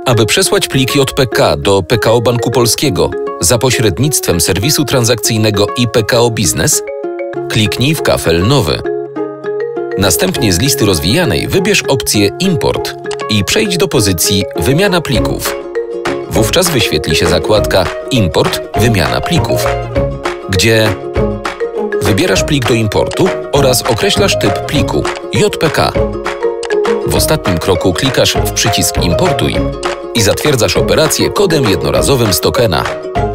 Aby przesłać plik JPK do PKO Banku Polskiego za pośrednictwem serwisu transakcyjnego iPKO Biznes, kliknij w kafel Nowy. Następnie z listy rozwijanej wybierz opcję Import i przejdź do pozycji Wymiana plików. Wówczas wyświetli się zakładka Import – Wymiana plików, gdzie wybierasz plik do importu oraz określasz typ pliku JPK. W ostatnim kroku klikasz w przycisk Importuj i zatwierdzasz operację kodem jednorazowym z tokena.